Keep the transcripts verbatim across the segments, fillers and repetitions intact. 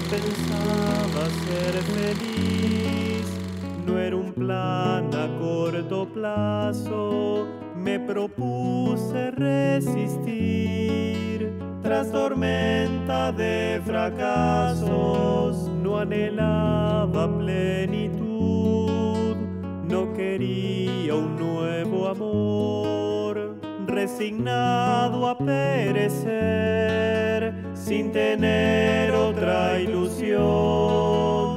pensaba ser feliz, no era un plan a corto plazo. Me propuse resistir tras tormenta de fracasos. No anhelaba plenitud, no quería un nuevo amor. Resignado a perecer sin tener otra ilusión.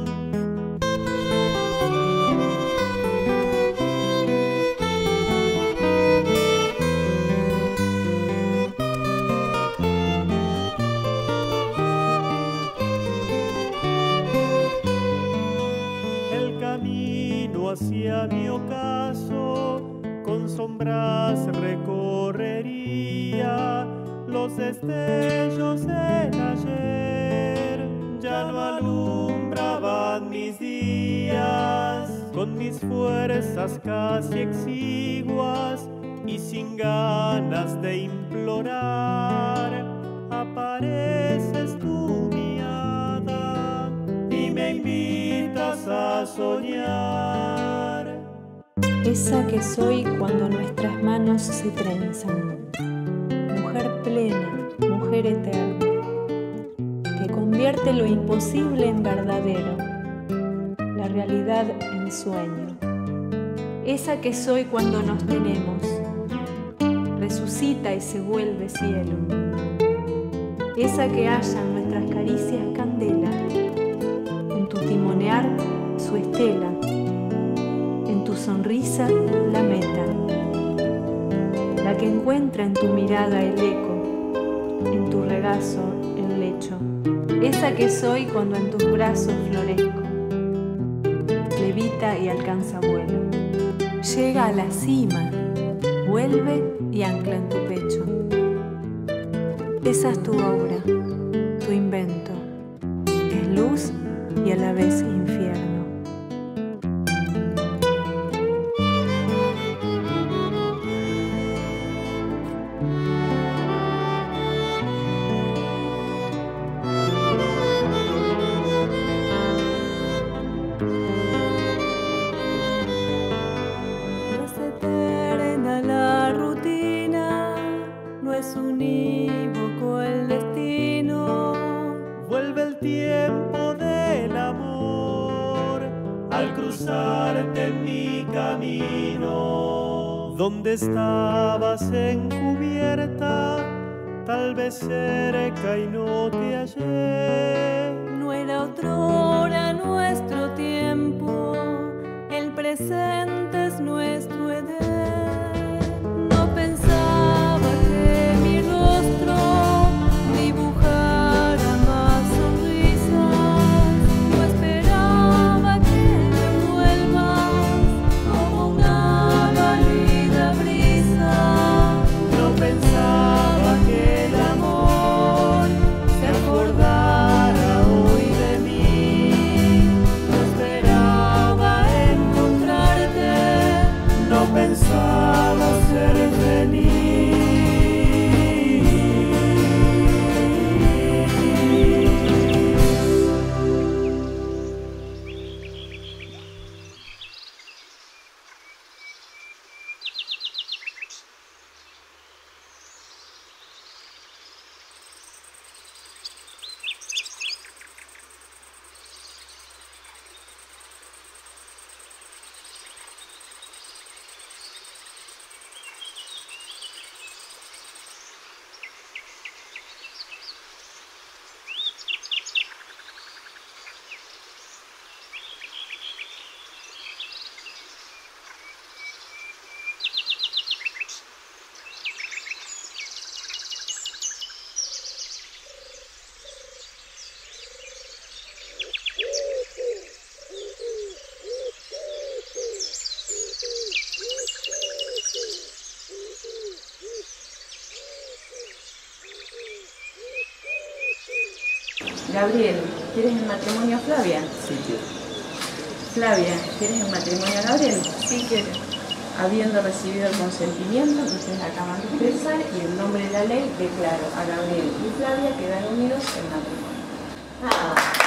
El camino hacia mi ocaso con sombras recorrería. Los destellos del ayer ya no alumbraban mis días. Con mis fuerzas casi exiguas y sin ganas de implorar, apareces tú, mi hada, y me invitas a soñar. Esa que soy cuando nuestras manos se trenzan, mujer plena, mujer eterna, que convierte lo imposible en verdadero, la realidad en sueño. Esa que soy cuando nos tenemos, resucita y se vuelve cielo. Esa que halla en nuestras caricias candela, en tu timonear su estela, en tu sonrisa la meta, la que encuentra en tu mirada el eco, en tu regazo el lecho. Esa que soy cuando en tus brazos florezco, levita y alcanza vuelo, llega a la cima, vuelve y ancla en tu pecho. Esa es tu obra, tu invento, es luz y a la vez infierno. Es unívoco el destino. Vuelve el tiempo del amor al cruzarte en mi camino. Donde estabas encubierta, tal vez cerca y no te hallé. No era otrora nuestro tiempo, el presente es nuestro edén. No pensaba que mi rostro dibujara más sonrisas, no esperaba que me envuelvas como una válida brisa. No pensaba que el amor se acordara hoy de mí. No esperaba encontrarte, no pensaba ser feliz. Gabriel, ¿quieres en matrimonio a Flavia? Sí, quiero. Flavia, ¿quieres en matrimonio a Gabriel? Sí quiero. Habiendo recibido el consentimiento que ustedes acaban de expresar y en nombre de la ley, declaro a Gabriel y Flavia quedar unidos en matrimonio. Ah.